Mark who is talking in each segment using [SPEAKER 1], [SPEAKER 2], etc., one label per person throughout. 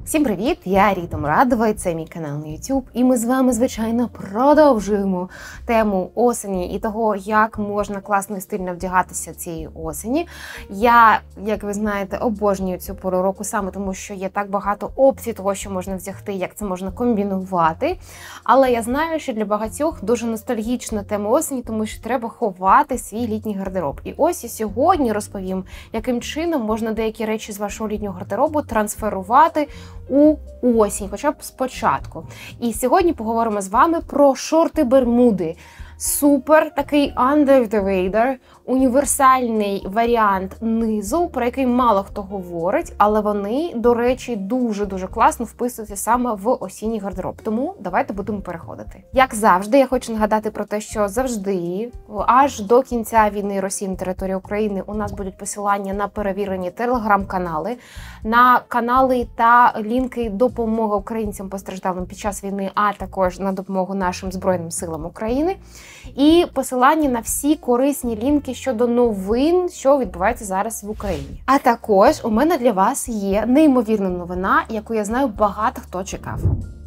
[SPEAKER 1] Всім привіт! Я Ріта Мурадова, і це мій канал на YouTube. І ми з вами, звичайно, продовжуємо тему осені і того, як можна класно і стильно вдягатися цієї осені. Я, як ви знаєте, обожнюю цю пору року саме тому, що є так багато опцій того, що можна вдягти, як це можна комбінувати. Але я знаю, що для багатьох дуже ностальгічна тема осені, тому що треба ховати свій літній гардероб. І ось я сьогодні розповім, яким чином можна деякі речі з вашого літнього гардеробу трансферувати у осінь, хоча б спочатку. І сьогодні поговоримо з вами про шорти-бермуди. Супер такий under the radar, універсальний варіант низу, про який мало хто говорить, але вони, до речі, дуже-дуже класно вписуються саме в осінній гардероб. Тому давайте будемо переходити. Як завжди, я хочу нагадати про те, що завжди, аж до кінця війни Росії на території України, у нас будуть посилання на перевірені телеграм-канали, на канали та лінки допомоги українцям постраждалим під час війни, а також на допомогу нашим Збройним силам України. І посилання на всі корисні лінки щодо новин, що відбувається зараз в Україні. А також у мене для вас є неймовірна новина, яку, я знаю, багато хто чекав.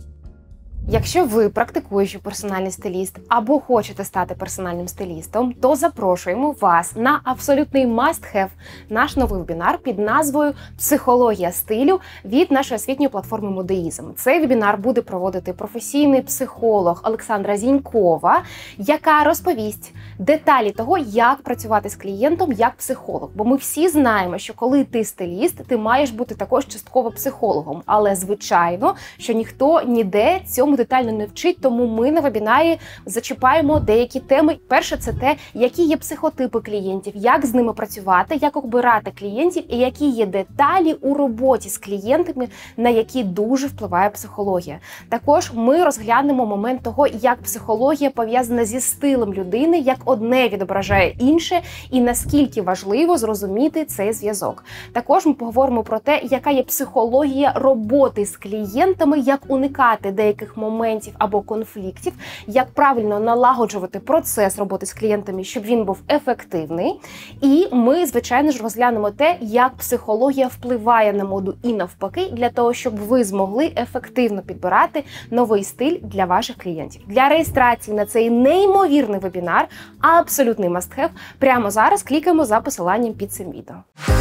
[SPEAKER 1] Якщо ви практикуючий персональний стиліст або хочете стати персональним стилістом, то запрошуємо вас на абсолютний must-have наш новий вебінар під назвою «Психологія стилю» від нашої освітньої платформи Модеїзм. Цей вебінар буде проводити професійний психолог Олександра Зінькова, яка розповість деталі того, як працювати з клієнтом як психолог. Бо ми всі знаємо, що коли ти стиліст, ти маєш бути також частково психологом. Але, звичайно, що ніхто ніде цьому детально не вчить, тому ми на вебінарі зачіпаємо деякі теми. Перше, це те, які є психотипи клієнтів, як з ними працювати, як обирати клієнтів і які є деталі у роботі з клієнтами, на які дуже впливає психологія. Також ми розглянемо момент того, як психологія пов'язана зі стилем людини, як одне відображає інше і наскільки важливо зрозуміти цей зв'язок. Також ми поговоримо про те, яка є психологія роботи з клієнтами, як уникати деяких моментів або конфліктів, як правильно налагоджувати процес роботи з клієнтами, щоб він був ефективний. І ми, звичайно ж, розглянемо те, як психологія впливає на моду і навпаки, для того, щоб ви змогли ефективно підбирати новий стиль для ваших клієнтів. Для реєстрації на цей неймовірний вебінар, абсолютний must-have, прямо зараз клікаємо за посиланням під цим відео.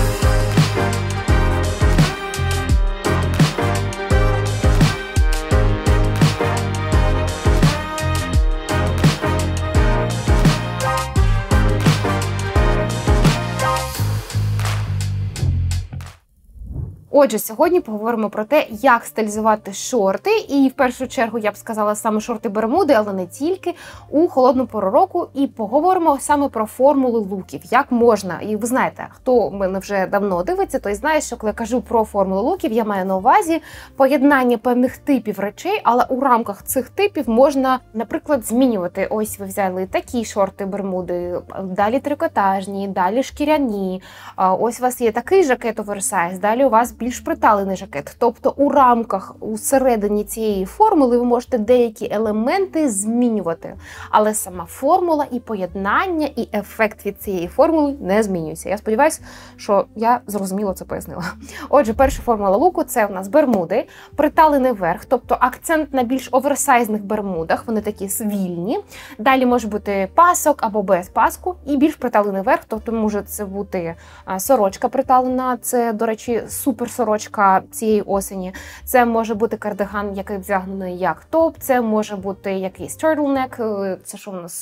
[SPEAKER 1] Отже, сьогодні поговоримо про те, як стилізувати шорти, і в першу чергу, я б сказала, саме шорти-бермуди, але не тільки, у холодну пору року, і поговоримо саме про формули луків, як можна, і ви знаєте, хто мене вже давно дивиться, той знає, що коли я кажу про формули луків, я маю на увазі поєднання певних типів речей, але у рамках цих типів можна, наприклад, змінювати. Ось ви взяли такі шорти-бермуди, далі трикотажні, далі шкіряні, ось у вас є такий жакет оверсайз, далі у вас більш приталений жакет. Тобто у рамках, усередині цієї формули ви можете деякі елементи змінювати. Але сама формула і поєднання, і ефект від цієї формули не змінюється. Я сподіваюся, що я зрозуміло це пояснила. Отже, перша формула луку – це у нас бермуди, приталений верх, тобто акцент на більш оверсайзних бермудах, вони такі вільні. Далі може бути пасок або без паску, і більш приталений верх, тобто може це бути сорочка приталена, це, до речі, супер сорочка цієї осені. Це може бути кардиган, який вдягнений як топ, це може бути якийсь turtleneck, це що у нас,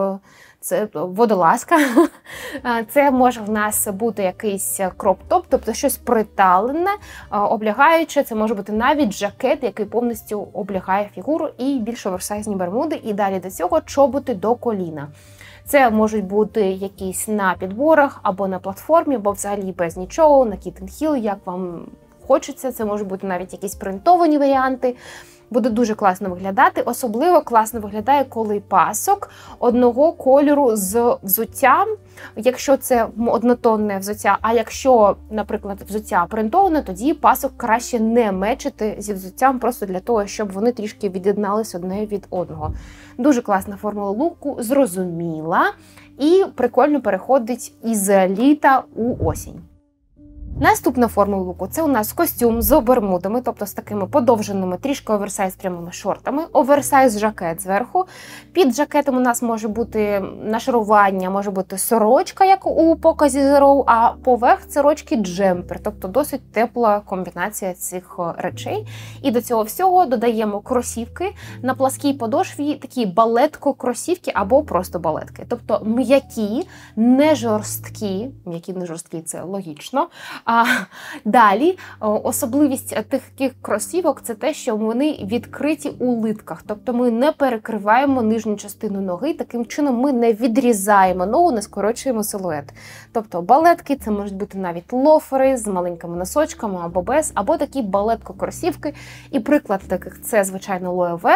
[SPEAKER 1] це водолазка, це може в нас бути якийсь кроп-топ, тобто щось приталене, облягаюче, це може бути навіть жакет, який повністю облягає фігуру, і більш оверсайзні бермуди, і далі до цього чоботи до коліна. Це можуть бути якісь на підборах або на платформі, або взагалі без нічого, на Kitten Hill, як вам хочеться. Це можуть бути навіть якісь принтовані варіанти. Буде дуже класно виглядати. Особливо класно виглядає, коли пасок одного кольору з взуттям, якщо це однотонне взуття, а якщо, наприклад, взуття принтоване, тоді пасок краще не мечити зі взуттям, просто для того, щоб вони трішки від'єднались одне від одного. Дуже класна формула луку, зрозуміла і прикольно переходить із літа у осінь. Наступна форма луку – це у нас костюм з бермудами, тобто з такими подовженими, трішки оверсайз прямими шортами, оверсайз жакет зверху. Під жакетом у нас може бути нашарування, може бути сорочка, як у показі Zero, а поверх сорочки джемпер, тобто досить тепла комбінація цих речей. І до цього всього додаємо кросівки на пласкій подошві, такі балетко-кросівки або просто балетки. Тобто м'які, не жорсткі, це логічно. А далі особливість таких кросівок – це те, що вони відкриті у литках. Тобто ми не перекриваємо нижню частину ноги, таким чином ми не відрізаємо ногу, не скорочуємо силует. Тобто балетки – це можуть бути навіть лофери з маленькими носочками або без, або такі балетко-кросівки. І приклад таких – це, звичайно, Loewe,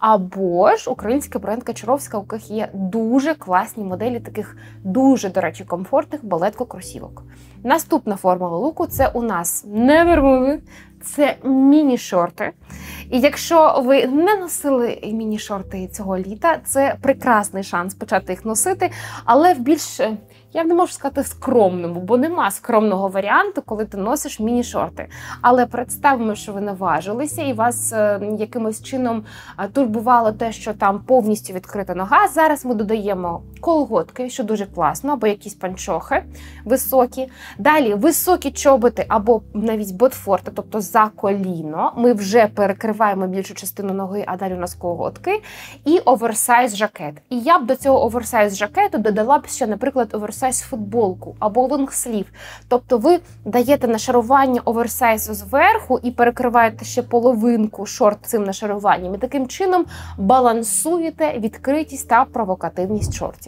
[SPEAKER 1] або ж українська бренд Качаровська, у яких є дуже класні моделі таких дуже, до речі, комфортних балетко-кросівок. Наступна форма луку – це у нас не бермуди, це міні-шорти. І якщо ви не носили міні-шорти цього літа, це прекрасний шанс почати їх носити, але в більш, я не можу сказати скромному, бо нема скромного варіанту, коли ти носиш міні-шорти. Але представимо, що ви наважилися і вас якимось чином турбувало те, що там повністю відкрита нога. Зараз ми додаємо колготки, що дуже класно, або якісь панчохи високі. Далі високі чоботи або навіть ботфорти, тобто за коліно. Ми вже перекриваємо більшу частину ноги, а далі у нас колготки. І оверсайз жакет. І я б до цього оверсайз жакету додала б ще, наприклад, оверсайз футболку або лонгслів. Тобто ви даєте нашарування оверсайзу зверху і перекриваєте ще половинку шорт цим нашаруванням. І таким чином балансуєте відкритість та провокативність шортів.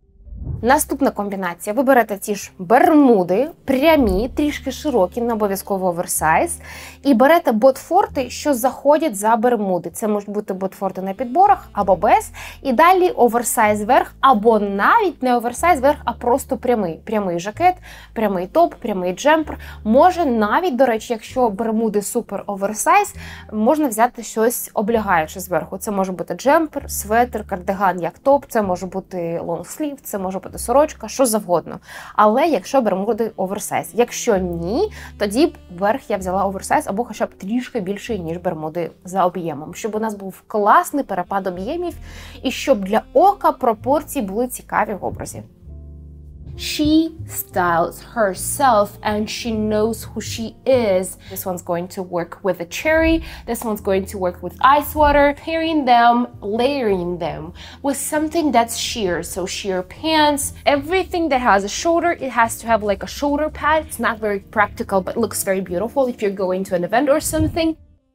[SPEAKER 1] Наступна комбінація. Ви берете ті ж бермуди, прямі, трішки широкі, не обов'язково оверсайз, і берете ботфорти, що заходять за бермуди. Це можуть бути ботфорти на підборах або без. І далі оверсайз верх, або навіть не оверсайз верх, а просто прямий. Прямий жакет, прямий топ, прямий джемпер. Може навіть, до речі, якщо бермуди супер оверсайз, можна взяти щось облягаюче зверху. Це може бути джемпер, светр, кардиган як топ, це може бути лонгслів, це може бути сорочка, що завгодно. Але якщо бермуди оверсайз. Якщо ні, тоді верх я взяла оверсайз або хоча б трішки більший, ніж бермуди за об'ємом. Щоб у нас був класний перепад об'ємів і щоб для ока пропорції були цікаві в образі. She styles herself and she knows who she is. This one's going to work with a cherry. This one's going to work with ice water. Pairing them, layering them with something that's sheer. So sheer pants. Everything that has a shoulder, it has to have like a shoulder pad. It's not very practical, but looks very beautiful if you're going to an event or something.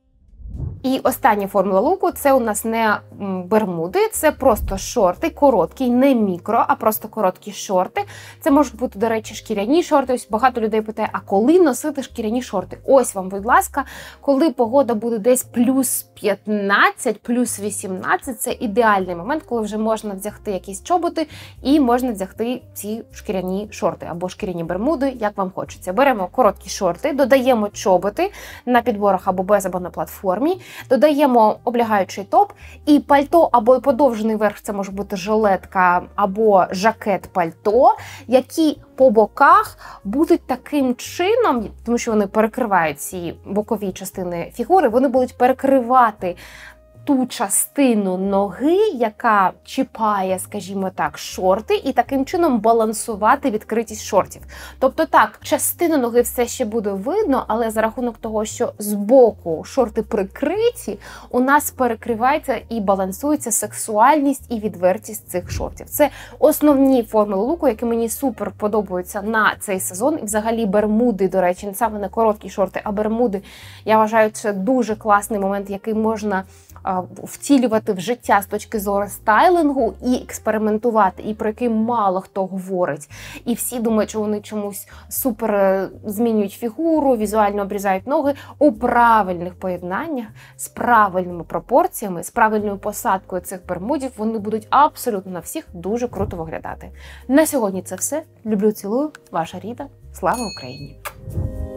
[SPEAKER 1] І остання формула луку – це у нас не бермуди, це просто шорти, короткі, не мікро, а просто короткі шорти. Це можуть бути, до речі, шкіряні шорти. Ось багато людей питає, а коли носити шкіряні шорти? Ось вам, будь ласка, коли погода буде десь плюс 15, плюс 18, це ідеальний момент, коли вже можна вдягти якісь чоботи і можна вдягти ці шкіряні шорти або шкіряні бермуди, як вам хочеться. Беремо короткі шорти, додаємо чоботи на підборах або без, або на платформі, додаємо облягаючий топ і пальто або подовжений верх, це може бути жилетка або жакет-пальто, які по боках будуть таким чином, тому що вони перекривають ці бокові частини фігури, вони будуть перекривати ту частину ноги, яка чіпає, скажімо так, шорти, і таким чином балансувати відкритість шортів. Тобто так, частину ноги все ще буде видно, але за рахунок того, що збоку шорти прикриті, у нас перекривається і балансується сексуальність і відвертість цих шортів. Це основні формули луку, які мені супер подобаються на цей сезон. І взагалі бермуди, до речі, не саме не короткі шорти, а бермуди, я вважаю, це дуже класний момент, який можна втілювати в життя з точки зору стайлингу і експериментувати, і про який мало хто говорить. І всі думають, що вони чомусь супер змінюють фігуру, візуально обрізають ноги. У правильних поєднаннях, з правильними пропорціями, з правильною посадкою цих бермудів, вони будуть абсолютно на всіх дуже круто виглядати. На сьогодні це все. Люблю, цілую. Ваша Ріта. Слава Україні!